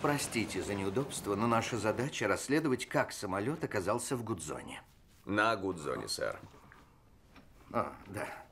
Простите за неудобство, но наша задача расследовать, как самолет оказался в Гудзоне. На Гудзоне, сэр. Да.